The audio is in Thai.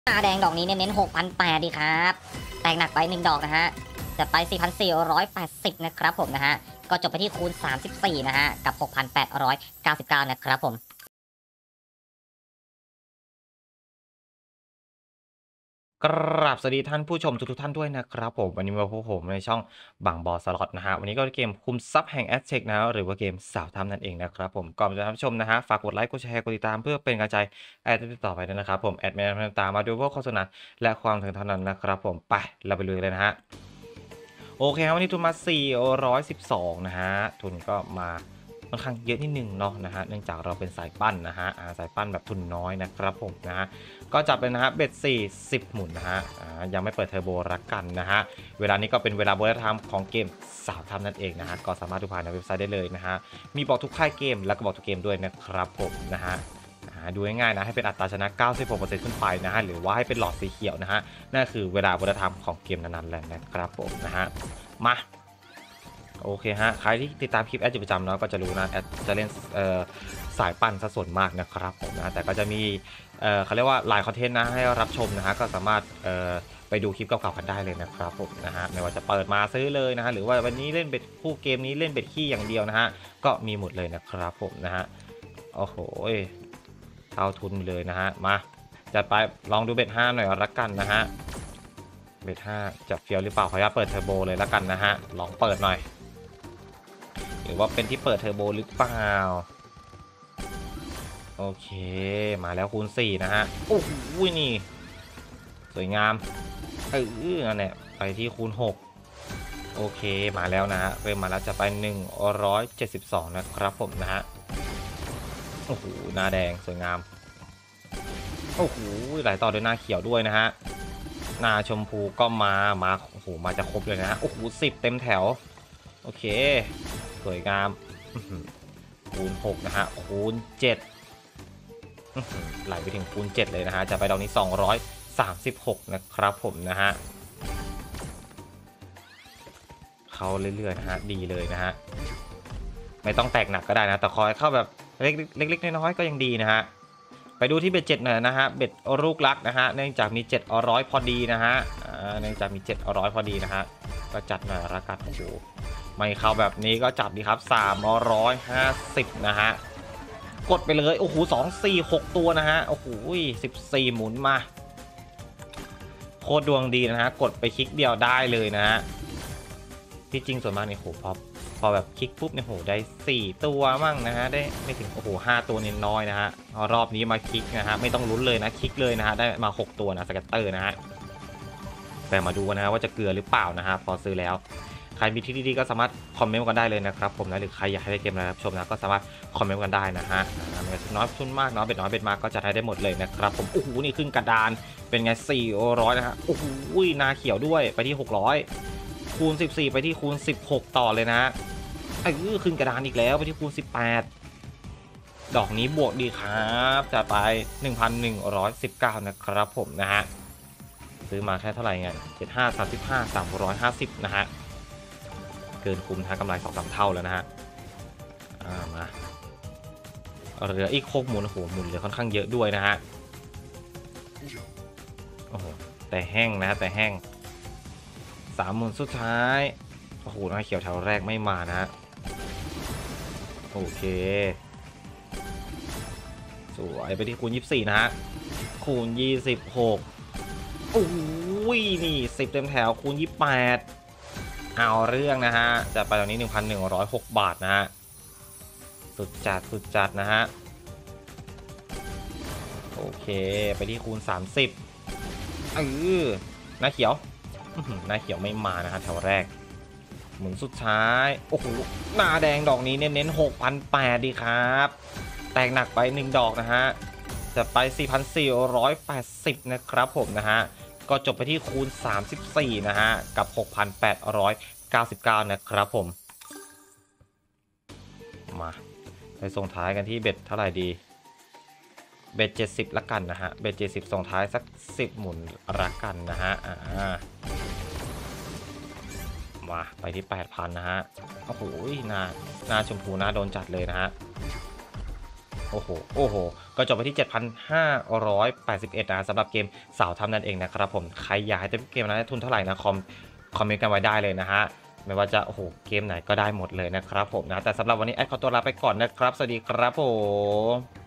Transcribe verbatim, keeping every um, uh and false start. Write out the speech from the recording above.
ตาแดงดอกนี้เน้นๆหกพันแปดดีครับแตกหนักไปหนึ่งดอกนะฮะจะไป สี่พันสี่ร้อยแปดสิบ นะครับผมนะฮะก็จบไปที่คูณสามสิบสี่นะฮะกับ หกพันแปดร้อยเก้าสิบเก้า นะครับผมกราบสวัสดีท่านผู้ชมทุกๆท่านด้วยนะครับผมวันนี้มาพบผมในช่องบางบอสล็อตนะฮะวันนี้ก็เกมคุมทรัพย์แห่งแอสเทคนะหรือว่าเกมสาวถ้ำนั่นเองนะครับผมก่อนจะรับชมนะฮะฝากกดไลค์กดแชร์กดติดตามเพื่อเป็นกำลังใจแอดต่อไปด้วยนะครับผมแอดไม่ได้ตามมาดูพวกโฆษณาและความถึงเท่านั้นนะครับผมไปเราไปลุยเลยนะฮะโอเคครับวันนี้ทุนมาสี่ร้อยสิบสองนะฮะทุนก็มาค่อนข้างเยอะนิดนึงเนาะนะฮะเนื่องจากเราเป็นสายปั้นนะฮะสายปั้นแบบทุนน้อยนะครับผมนะฮะก็จับเป็นนะฮะเบ็ดสี่สิบหมุนนะฮะยังไม่เปิดเทอร์โบรักกันนะฮะเวลานี้ก็เป็นเวลาโบนัสไทม์ของเกมสาวทำนั่นเองนะฮะก็สามารถดูผ่านในเว็บไซต์ได้เลยนะฮะมีบอกทุกค่ายเกมแล้วก็บอกทุกเกมด้วยนะครับผมนะฮะดูง่ายๆนะให้เป็นอัตราชนะ เก้าสิบหกเปอร์เซ็นต์ ขึ้นไปนะฮะหรือว่าให้เป็นหลอดสีเขียวนะฮะนั่นคือเวลาโบนัสไทม์ของเกมนั้นๆแหละนะครับผมนะฮะมาโอเคฮะใครที่ติดตามคลิปแอดอยู่ประจำเนาะก็จะรู้นะแอดจะเล่นสายปั้นซะส่วนมากนะครับผมนะแต่ก็จะมีเขาเรียกว่าหลายคอนเทนต์นะให้รับชมนะฮะก็สามารถไปดูคลิปเก่าๆกันได้เลยนะครับผมนะฮะไม่ว่าจะเปิดมาซื้อเลยนะฮะหรือว่าวันนี้เล่นเบ็ดคู่เกมนี้เล่นเบ็ดขี้อย่างเดียวนะฮะก็มีหมดเลยนะครับผมนะฮะโอ้โหเท่าทุนเลยนะฮะมาจัดไปลองดูเบ็ดห้าหน่อยละกันนะฮะเบ็ดห้าจะเฟี้ยวหรือเปล่าขออนุญาตเปิดเทอร์โบเลยละกันนะฮะลองเปิดหน่อยหรือว่าเป็นที่เปิดเทอร์โบหรือเปล่าโอเคมาแล้วคูณสี่นะฮะโอ้โหนี่สวยงามเออนั่นแหละไปที่คูณหกโอเคมาแล้วนะฮะเริ่มมาแล้วจะไปหนึ่งร้อยเจ็ดสิบสองนะครับผมนะฮะโอ้โหหน้าแดงสวยงามโอ้โหไหลต่อด้วยหน้าเขียวด้วยนะฮะหน้าชมพูก็มามาโอ้โหมาจะครบเลยนะฮะโอ้โหสิบเต็มแถวโอเคสวยงามคูณหกนะฮะคูณเจ็ดไหลไปถึงคูณเจ็ดเลยนะฮะจะไปดอกนี้สองร้อยสามสิบหกนะครับผมนะฮะเข้าเรื่อยๆนะฮะดีเลยนะฮะไม่ต้องแตกหนักก็ได้นะแต่คอยเข้าแบบเล็กๆน้อยๆก็ยังดีนะฮะไปดูที่เบ็ดเจ็ดหน่อยนะฮะเบ็ดลูกรักนะฮะเนื่องจากมีเจ็ดร้อยพอดีนะฮะเนื่องจากมีเจ็ดร้อยพอดีนะฮะก็จัดหน่อยละกันโอ้โหไม่เข้าแบบนี้ก็จับดีครับสามร้อยห้าสิบนะฮะกดไปเลยโอ้โหสองสี่หกตัวนะฮะโอ้โหสิบสี่หมุนมาโคตรดวงดีนะฮะกดไปคลิกเดียวได้เลยนะฮะที่จริงส่วนมากเนี่ยโหพอพอแบบคลิกปุ๊บเนี่ยโหได้สี่ตัวมั่งนะฮะได้ไม่ถึงโอ้โหห้าตัวนิดน้อยนะฮะรอบนี้มาคลิกนะฮะไม่ต้องลุ้นเลยนะคลิกเลยนะฮะได้มาหกตัวนะสแกตเตอร์นะฮะแต่มาดูนะฮะว่าจะเกลือหรือเปล่านะฮะพอซื้อแล้วใครมีที่ดีๆก็สามารถคอมเมนต์กันได้เลยนะครับผมนะหรือใครอยากให้ได้เกมอะไรรับชมนะก็สามารถคอมเมนต์กันได้นะฮะไม่ว่าน้อยทุนมากน้อยเบ็ดน้อยเบ็ดมากก็จะให้ได้หมดเลยนะครับผมโอ้โหนี่ขึ้นกระดานเป็นไงสี่ร้อยนะฮะโอ้โหนาเขียวด้วยไปที่หกร้อยคูณสิบสี่ไปที่คูณสิบหกต่อเลยนะเออขึ้นกระดานอีกแล้วไปที่คูณสิบแปดดอกนี้บวกดีครับจะไป หนึ่งพันหนึ่งร้อยสิบเก้า นะครับผมนะฮะซื้อมาแค่เท่าไหร่เงี้ยเจ็ดห้า สามสิบห้า สามร้อยห้าสิบนะฮะเกินคุ้มทั้งกำไรสองสามเท่าแล้วนะฮะมาเหลืออีกหกหมุนโอ้โหหมุนเหลือค่อนข้างเยอะด้วยนะฮะโอ้โหแต่แห้งนะแต่แห้งสามหมุนสุดท้ายโอ้โหน้าเขียวแถวแรกไม่มานะโอเคสวยไปที่คูณยี่สิบสี่นะฮะคูณยี่สิบหกโอ้ยนี่สิบเต็มแถวคูณยี่สิบแปดเอาเรื่องนะฮะจะไปตอนนี้ หนึ่งพันหนึ่งร้อยหก บาทนะฮะสุดจัดสุดจัดนะฮะโอเคไปที่คูณสามสิบเออหน้าเขียวหน้าเขียวไม่มานะฮะแถวแรกหมุนสุดท้ายโอ้โหหน้าแดงดอกนี้เน้นๆ หกพันแปดร้อย ดีครับแตกหนักไปหนึ่งดอกนะฮะจะไป สี่พันสี่ร้อยแปดสิบ นะครับผมนะฮะก็จบไปที่คูณสามสิบสี่นะฮะกับ หกพันแปดร้อยเก้าสิบเก้า นะครับผมมาไปส่งท้ายกันที่เบ็ดเท่าไหร่ดีเบ็ดเจ็ดสิบละกันนะฮะเบ็ดเจ็ดสิบส่งท้ายสักสิบหมุนละกันนะฮะอ่ามาไปที่ แปดพัน นะฮะโอ้โหหน้าหน้าชมพูหน้าโดนจัดเลยนะฮะโอ้โหโอ้โหก็จบไปที่ เจ็ดพันห้าร้อยแปดสิบเอ็ด นะสำหรับเกมสาวทำนั่นเองนะครับผมใครอยากให้เต็มเกมนั้นทุนเท่าไหร่นะคอมคอมเมนต์กันไว้ได้เลยนะฮะไม่ว่าจะโอ้โหเกมไหนก็ได้หมดเลยนะครับผมนะแต่สำหรับวันนี้แอดขอตัวลาไปก่อนนะครับสวัสดีครับผม